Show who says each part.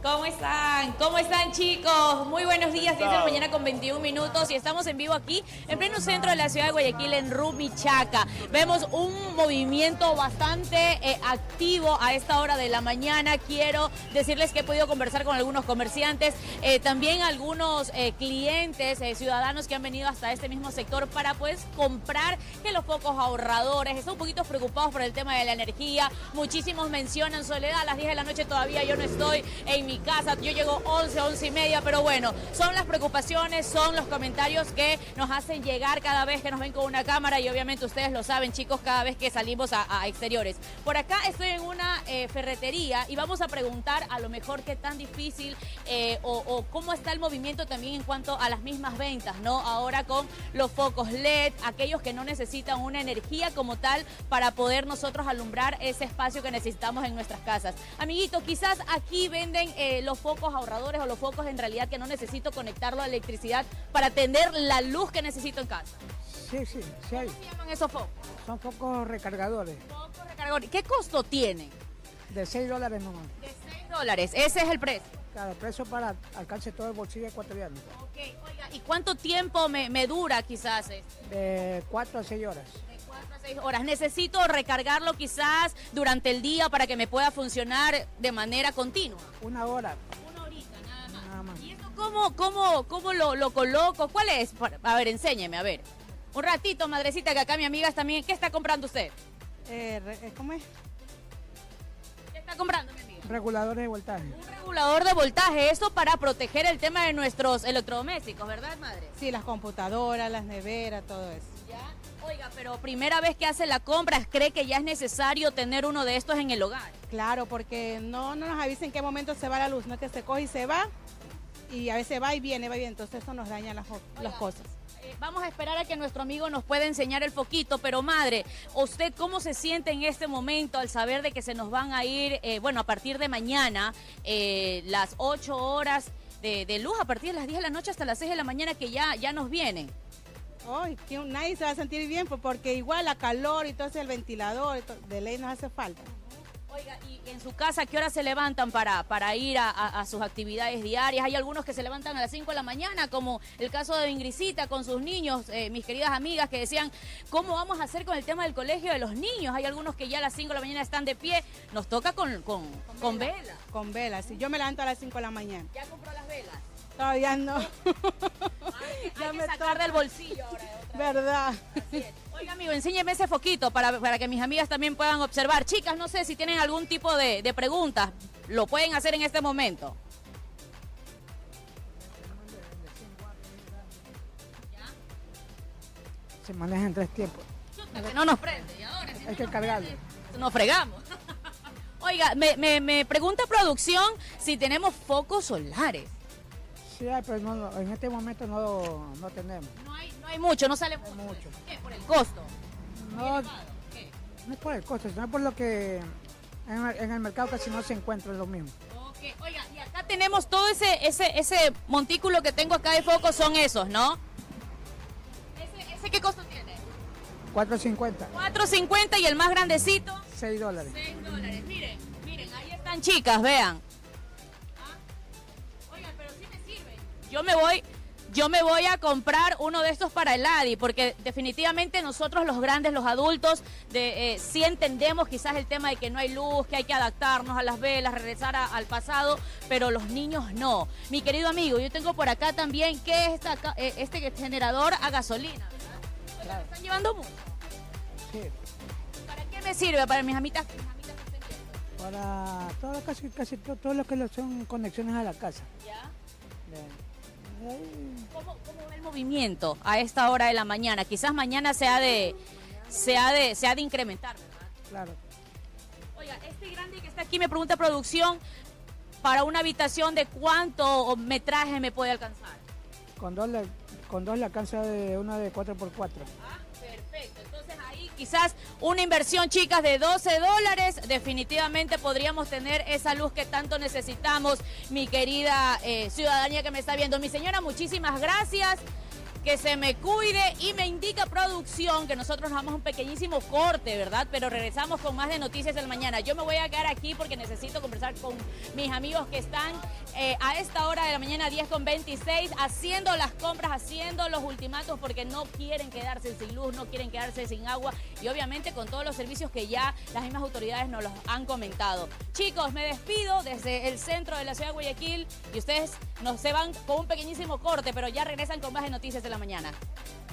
Speaker 1: ¿Cómo están? ¿Cómo están, chicos? Muy buenos días, 10 de la mañana con 21 minutos y estamos en vivo aquí en pleno centro de la ciudad de Guayaquil, en Rumichaca. Vemos un movimiento bastante activo a esta hora de la mañana. Quiero decirles que he podido conversar con algunos comerciantes, también algunos clientes, ciudadanos que han venido hasta este mismo sector para pues comprar que los focos ahorradores. Están un poquito preocupados por el tema de la energía. Muchísimos mencionan: Soledad, a las 10 de la noche todavía yo no estoy en mi casa, yo llego 11 y media, pero bueno, son las preocupaciones, son los comentarios que nos hacen llegar cada vez que nos ven con una cámara y obviamente ustedes lo saben, chicos, cada vez que salimos a exteriores. Por acá estoy en una ferretería y vamos a preguntar a lo mejor qué tan difícil o cómo está el movimiento también en cuanto a las mismas ventas, ¿no? Ahora con los focos LED, aquellos que no necesitan una energía como tal para poder nosotros alumbrar ese espacio que necesitamos en nuestras casas. Amiguito, quizás aquí venden los focos ahorradores o los focos en realidad que no necesito conectarlo a electricidad para tener la luz que necesito en casa.
Speaker 2: Sí hay.
Speaker 1: ¿Cómo se llaman esos focos?
Speaker 2: Son focos recargadores.
Speaker 1: Focos recargadores. ¿Qué costo tienen?
Speaker 2: De $6 nomás.
Speaker 1: De $6, ese es el precio.
Speaker 2: Claro, el precio para alcance todo el bolsillo ecuatoriano.
Speaker 1: Ok, oiga, ¿y cuánto tiempo me dura quizás
Speaker 2: De 4 a 6 horas.
Speaker 1: De 4 a 6 horas. Necesito recargarlo quizás durante el día para que me pueda funcionar de manera continua.
Speaker 2: Una hora.
Speaker 1: Una horita, nada más.
Speaker 2: Nada más.
Speaker 1: ¿Y esto cómo lo coloco? ¿Cuál es? A ver, enséñeme, a ver. Un ratito, madrecita, que acá mi amiga también. ¿Qué está comprando usted?
Speaker 2: ¿Cómo es?
Speaker 1: ¿Qué está comprando, mi amiga?
Speaker 2: Reguladores de voltaje.
Speaker 1: Un regulador de voltaje, esto para proteger el tema de nuestros electrodomésticos, ¿verdad, madre?
Speaker 3: Sí, las computadoras, las neveras, todo eso.
Speaker 1: ¿Ya? Oiga, pero primera vez que hace la compra, ¿cree que ya es necesario tener uno de estos en el hogar?
Speaker 3: Claro, porque no nos avisa en qué momento se va la luz, no es que se coge y se va, y a veces va y viene, entonces eso nos daña las cosas.
Speaker 1: Vamos a esperar a que nuestro amigo nos pueda enseñar el foquito, pero madre, ¿usted cómo se siente en este momento al saber de que se nos van a ir, bueno, a partir de mañana, las 8 horas de luz, a partir de las 10 de la noche hasta las 6 de la mañana que ya nos vienen?
Speaker 3: Ay, que nadie se va a sentir bien, porque igual la calor y todo eso, el ventilador, de ley nos hace falta.
Speaker 1: Oiga, y en su casa, ¿a qué hora se levantan para ir a sus actividades diarias? Hay algunos que se levantan a las 5 de la mañana, como el caso de Ingrisita con sus niños, mis queridas amigas que decían, ¿cómo vamos a hacer con el tema del colegio de los niños? Hay algunos que ya a las 5 de la mañana están de pie, nos toca con vela.
Speaker 3: Con velas, sí, yo me levanto a las 5 de la mañana.
Speaker 1: ¿Ya compró las velas?
Speaker 3: Todavía no.
Speaker 1: Hay que sacar del bolsillo ahora.
Speaker 3: ¿Verdad?
Speaker 1: Así es. Oiga, amigo, enséñeme ese foquito para que mis amigas también puedan observar. Chicas, no sé si tienen algún tipo de preguntas. Lo pueden hacer en este momento.
Speaker 2: Se maneja en 3 tiempos.
Speaker 1: Que no nos prende. Y ahora, si
Speaker 2: Hay que cargarlo.
Speaker 1: nos fregamos. Oiga, me pregunta producción si tenemos focos solares.
Speaker 2: Sí hay, pero en este momento no tenemos.
Speaker 1: No hay mucho, no sale
Speaker 2: mucho.
Speaker 1: ¿Qué? ¿Por el costo?
Speaker 2: No,
Speaker 1: ¿Qué?
Speaker 2: no es por el costo, sino por lo que en el mercado casi no se encuentra lo mismo.
Speaker 1: Ok, oiga, y acá tenemos todo ese montículo que tengo acá de focos, son esos, ¿no? ¿Ese qué costo tiene?
Speaker 2: $4.50.
Speaker 1: $4.50 y el más grandecito.
Speaker 2: $6.
Speaker 1: $6. Miren, ahí están, chicas, vean. Oigan, pero sí me sirve. Yo me voy a comprar uno de estos para el Adi, porque definitivamente nosotros los grandes, los adultos, sí entendemos quizás el tema de que no hay luz, que hay que adaptarnos a las velas, regresar al pasado, pero los niños no. Mi querido amigo, yo tengo por acá también, ¿qué es este generador a gasolina? ¿Verdad? Claro. ¿Me están llevando mucho?
Speaker 2: Sí.
Speaker 1: ¿Para qué me sirve? Para mis amitas que estén viendo.
Speaker 2: Para casi todo lo que son conexiones a la casa.
Speaker 1: ¿Ya?
Speaker 2: Ahí.
Speaker 1: ¿Cómo ve el movimiento a esta hora de la mañana? Quizás mañana se ha de incrementar, ¿verdad?
Speaker 2: Claro.
Speaker 1: Oiga, este grande que está aquí, me pregunta producción, para una habitación de cuánto metraje me puede alcanzar.
Speaker 2: Con dos le alcanza de una de 4x4.
Speaker 1: Ah, perfecto. Entonces ahí quizás una inversión, chicas, de $12. Definitivamente podríamos tener esa luz que tanto necesitamos, mi querida ciudadanía que me está viendo. Mi señora, muchísimas gracias. que se me cuide y me indica producción que nosotros nos damos un pequeñísimo corte, ¿verdad? Pero regresamos con más de Noticias del Mañana. Yo me voy a quedar aquí porque necesito conversar con mis amigos que están a esta hora de la mañana, 10:26, haciendo las compras, haciendo los ultimátumos porque no quieren quedarse sin luz, no quieren quedarse sin agua y obviamente con todos los servicios que ya las mismas autoridades nos los han comentado. Chicos, me despido desde el centro de la ciudad de Guayaquil y ustedes se van con un pequeñísimo corte, pero ya regresan con más de Noticias de la Mañana.